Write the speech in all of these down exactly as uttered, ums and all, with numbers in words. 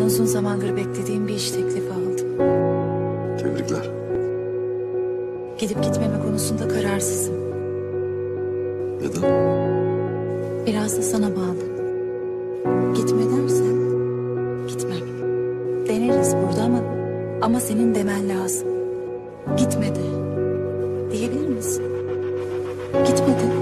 uzun zamandır beklediğim bir iş teklifi aldım. Tebrikler. Gidip gitmeme konusunda kararsızım. Neden? Biraz da sana bağlı. Gitme dersen gitmem. Deneriz burada ama ama senin demen lazım. Gitme de. Diyebilir misin? Gitme de.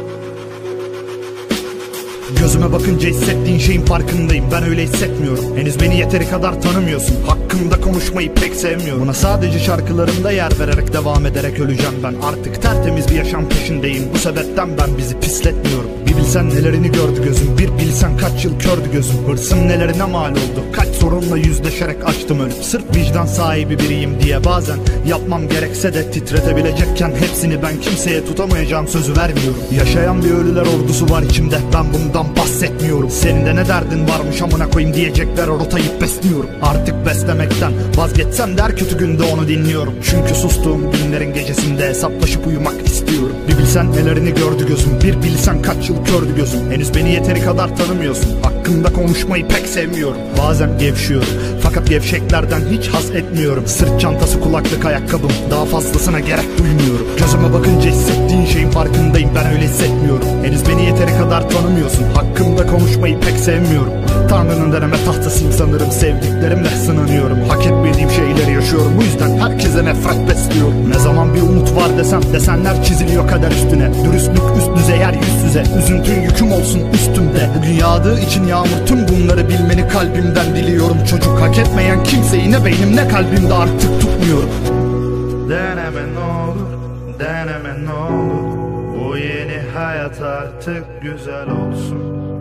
Gözüme bakınca hissettiğin şeyin farkındayım. Ben öyle hissetmiyorum. Henüz beni yeteri kadar tanımıyorsun. Hakkımda konuşmayı pek sevmiyorum. Buna sadece şarkılarımda yer vererek devam ederek öleceğim ben. Artık tertemiz bir yaşam peşindeyim. Bu sebepten ben bizi pisletmiyorum. Bir bilsen nelerini gördü gözüm. Bir bilsen kaç yıl kördü gözüm. Hırsım nelerine mal oldu. Kaç sorunla yüzleşerek açtım ölüp. Sırf vicdan sahibi biriyim diye bazen yapmam gerekse de titretebilecekken hepsini ben kimseye tutamayacağım sözü vermiyorum. Yaşayan bir ölüler ordusu var içimde. Ben bundan bahsetmiyorum. Senin de ne derdin varmış amına koyayım diyecekler, o rotayı besliyorum. Artık beslemekten vazgeçsem de her kötü günde onu dinliyorum. Çünkü sustuğum günlerin gecesinde hesaplaşıp uyumak istiyorum. Bir bilsen nelerini gördü gözüm. Bir bilsen kaç yıl kördü gözüm. Henüz beni yeteri kadar tanımıyorsun. Hakkımda konuşmayı pek sevmiyorum. Bazen gevşiyorum fakat gevşeklerden hiç haz etmiyorum. Sırt çantası, kulaklık, ayakkabım, daha fazlasına gerek duymuyorum. Gözüme bakınca hissettiğin şeyin farkındayım. Ben öyle hissetmiyorum. Henüz beni yeteri kadar tanımıyorsun. Hakkımda konuşmayı pek sevmiyorum. Tanrı'nın deneme tahtasıyım sanırım. Sevdiklerimle sınanıyorum. Hak etmediğim şeyleri yaşıyorum. Bu yüzden herkese nefret besliyorum. Ne zaman bir umut var desem desenler çiziliyor kader üstüne. Dürüstlük üst düzey yer yüz yüze. Üzüntün yüküm olsun üstümde. Bugün yağdığı için yağmur tüm bunları bilmeni kalbimden diliyorum. Çocuk hak etmeyen kimseyi ne beynim ne kalbimde artık tutmuyorum. Deneme ne olur, deneme ne olur. Bu yeni hayat artık güzel olsun.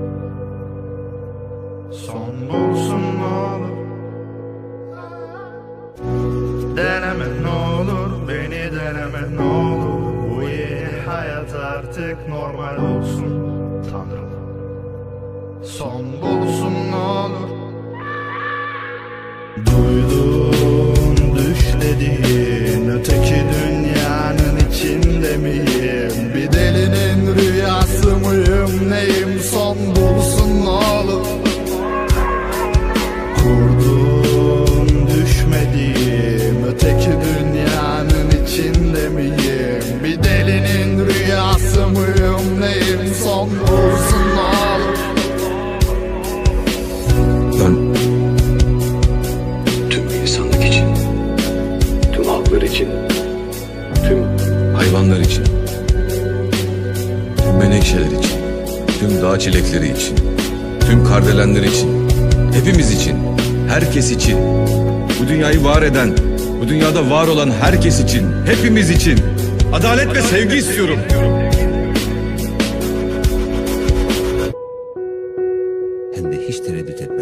Son bulsun ne olur. Deneme ne olur, beni deneme ne olur. Bu yeni hayat artık normal olsun. Tanrım, son bulsun ne olur. Duydum düşlediğin öteki dünyanın içinde miyim? Bir delinin rüyası mıyım neyim? Son bulsun ne olur. Kurdum düşmediğim öteki dünyanın içinde miyim? Bir delinin rüyası mıyım neyim? Son bulsun ne olur. Ben tüm insanlık için, tüm halklar için, tüm hayvanlar için, tüm menekşeler için, tüm dağ çilekleri için, tüm kardelenler için, hepimiz için, herkes için, bu dünyayı var eden, bu dünyada var olan herkes için, hepimiz için adalet ve sevgi istiyorum. Hem de hiç tereddüt etme.